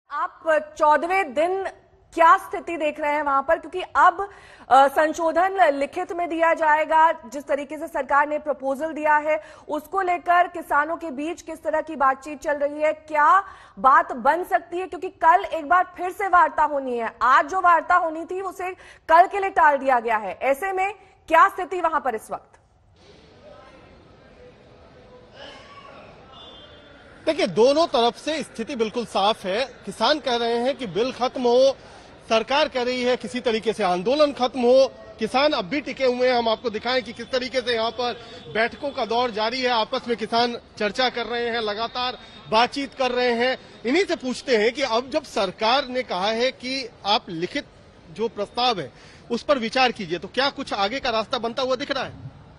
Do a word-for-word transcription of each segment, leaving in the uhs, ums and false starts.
आप चौदहवें दिन क्या स्थिति देख रहे हैं वहां पर, क्योंकि अब अ, संशोधन लिखित में दिया जाएगा। जिस तरीके से सरकार ने प्रपोजल दिया है उसको लेकर किसानों के बीच किस तरह की बातचीत चल रही है, क्या बात बन सकती है? क्योंकि कल एक बार फिर से वार्ता होनी है, आज जो वार्ता होनी थी उसे कल के लिए टाल दिया गया है। ऐसे में क्या स्थिति वहां पर इस वक्त? देखिए, दोनों तरफ से स्थिति बिल्कुल साफ है। किसान कह रहे हैं कि बिल खत्म हो, सरकार कह रही है किसी तरीके से आंदोलन खत्म हो। किसान अब भी टिके हुए हैं। हम आपको दिखाएं कि किस तरीके से यहाँ पर बैठकों का दौर जारी है। आपस में किसान चर्चा कर रहे हैं, लगातार बातचीत कर रहे हैं। इन्हीं से पूछते हैं कि अब जब सरकार ने कहा है कि आप लिखित जो प्रस्ताव है उस पर विचार कीजिए, तो क्या कुछ आगे का रास्ता बनता हुआ दिख रहा है?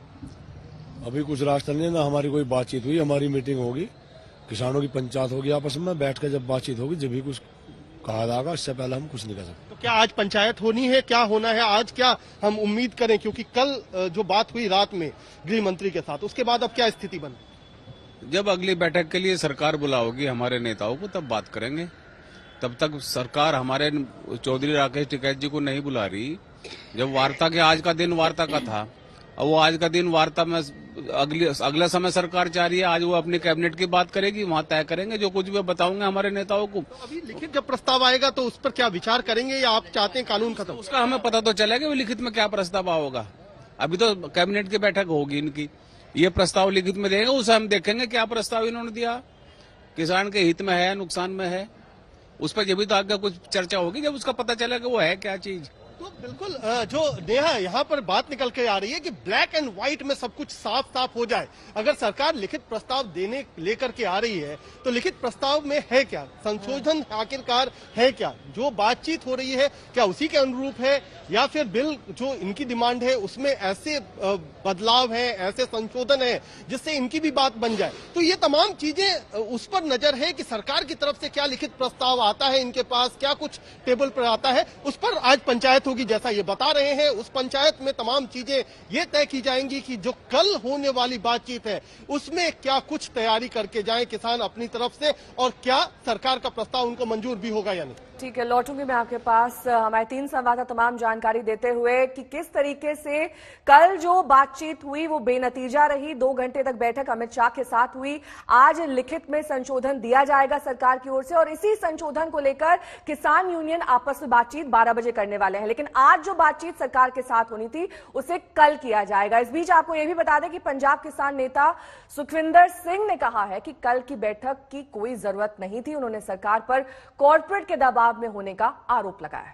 अभी कुछ रास्ता नहीं, ना हमारी कोई बातचीत हुई। हमारी मीटिंग होगी, किसानों की पंचायत होगी, आपस में बैठ कर जब बातचीत होगी जब भी कुछ कहा जाएगा। इससे पहले हम कुछ नहीं कर सकते। तो क्या आज पंचायत होनी है? क्या होना है आज? क्या हम उम्मीद करें? क्योंकि कल जो बात हुई रात में गृह मंत्री के साथ, उसके बाद अब क्या स्थिति बनी? जब अगली बैठक के लिए सरकार बुलाओगी हमारे नेताओं को, तब बात करेंगे। तब तक सरकार हमारे चौधरी राकेश टिकैत जी को नहीं बुला रही। जब वार्ता के आज का दिन वार्ता का था, अब वो आज का दिन वार्ता में अगली अगला समय सरकार चाह रही है, आज वो अपनी कैबिनेट की बात करेगी, वहां तय करेंगे। जो कुछ भी बताऊंगे हमारे नेताओं को। तो अभी लिखित जब प्रस्ताव आएगा तो उस पर क्या विचार करेंगे, या आप चाहते हैं कानून खत्म? उसका हमें पता तो चलेगा वो लिखित में क्या प्रस्ताव होगा। अभी तो कैबिनेट की बैठक होगी इनकी, ये प्रस्ताव लिखित में देंगे, उसे हम देखेंगे क्या प्रस्ताव इन्होंने दिया, किसान के हित में है, नुकसान में है। उस पर जब भी तो आगे कुछ चर्चा होगी, जब उसका पता चलेगा वो है क्या चीज। तो बिल्कुल जो नेहा यहाँ पर बात निकल के आ रही है कि ब्लैक एंड व्हाइट में सब कुछ साफ साफ हो जाए। अगर सरकार लिखित प्रस्ताव देने लेकर के आ रही है तो लिखित प्रस्ताव में है क्या, संशोधन आखिरकार है क्या, जो बातचीत हो रही है क्या उसी के अनुरूप है, या फिर बिल जो इनकी डिमांड है उसमें ऐसे बदलाव है, ऐसे संशोधन है जिससे इनकी भी बात बन जाए। तो ये तमाम चीजें उस पर नजर है कि सरकार की तरफ से क्या लिखित प्रस्ताव आता है इनके पास, क्या कुछ टेबल पर आता है। उस पर आज पंचायत होगी, जैसा ये बता रहे हैं। उस पंचायत में तमाम चीजें ये तय की जाएंगी कि जो कल होने वाली बातचीत है उसमें क्या कुछ तैयारी करके जाएं किसान अपनी तरफ से, और क्या सरकार का प्रस्ताव उनको मंजूर भी होगा या नहीं। ठीक है, लौटूंगी मैं आपके पास। हमारे तीन संवाददाता तमाम जानकारी देते हुए कि किस तरीके से कल जो बातचीत हुई वो बेनतीजा रही। दो घंटे तक बैठक अमित शाह के साथ हुई। आज लिखित में संशोधन दिया जाएगा सरकार की ओर से, और इसी संशोधन को लेकर किसान यूनियन आपस में बातचीत बारह बजे करने वाले हैं। लेकिन आज जो बातचीत सरकार के साथ होनी थी उसे कल किया जाएगा। इस बीच आपको यह भी बता दें कि पंजाब किसान नेता सुखविंदर सिंह ने कहा है कि कल की बैठक की कोई जरूरत नहीं थी। उन्होंने सरकार पर कॉर्पोरेट के दबाव में होने का आरोप लगाया।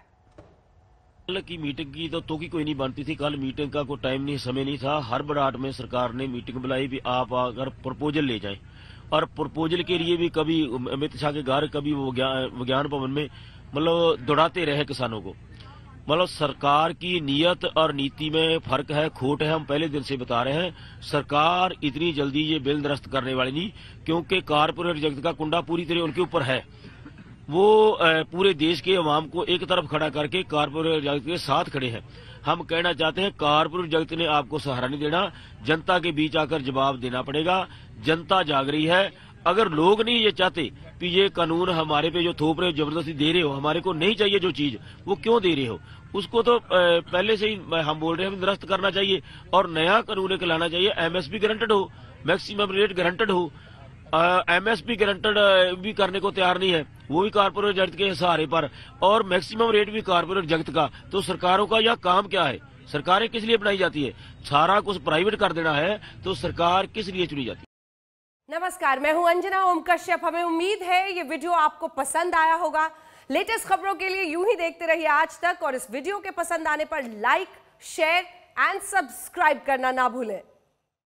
कल की मीटिंग की तो तो की कोई नहीं बनती थी। कल मीटिंग का कोई टाइम नहीं, समय नहीं था। हर बड़ाट में सरकार ने मीटिंग बुलाई भी आप अगर प्रपोजल ले जाएं, और प्रपोजल के लिए भी कभी अमित शाह के घर, कभी विज्ञान भवन में मतलब दौड़ाते रहे किसानों को। मतलब सरकार की नीयत और नीति में फर्क है, खोट है। हम पहले दिन से बता रहे हैं, सरकार इतनी जल्दी ये बिल निरस्त करने वाली नहीं, क्योंकि कारपोरेट जगत का कुंडा पूरी तरह उनके ऊपर है। वो पूरे देश के अवाम को एक तरफ खड़ा करके कारपोरेट जगत के साथ खड़े हैं। हम कहना चाहते हैं कारपोरेट जगत ने आपको सहारा नहीं देना, जनता के बीच आकर जवाब देना पड़ेगा। जनता जाग रही है। अगर लोग नहीं ये चाहते कि ये कानून हमारे पे जो थोप रहे हो, जबरदस्ती दे रहे हो, हमारे को नहीं चाहिए जो चीज, वो क्यों दे रहे हो, उसको तो पहले से ही हम बोल रहे हैं निरस्त करना चाहिए और नया कानून एक लाना चाहिए। एमएसपी गारंटेड हो, मैक्सिमम रेट गारंटेड हो। एमएसपी गारंटेड भी करने को तैयार नहीं है, वो भी कारपोरेट जगत के सहारे पर, और मैक्सिमम रेट भी कारपोरेट जगत का। तो सरकारों का यह काम क्या है? सरकारें किस लिए बनाई जाती है? सारा कुछ प्राइवेट कर देना है तो सरकार किस लिए चुनी जाती है? नमस्कार, मैं हूं अंजना ओम कश्यप। हमें उम्मीद है ये वीडियो आपको पसंद आया होगा। लेटेस्ट खबरों के लिए यूं ही देखते रहिए आज तक, और इस वीडियो के पसंद आने पर लाइक, शेयर एंड सब्सक्राइब करना ना भूलें।